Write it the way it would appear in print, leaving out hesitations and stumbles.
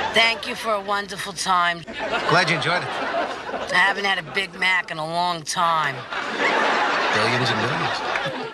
Thank you for a wonderful time. Glad you enjoyed it. I haven't had a Big Mac in a long time. Billions and millions.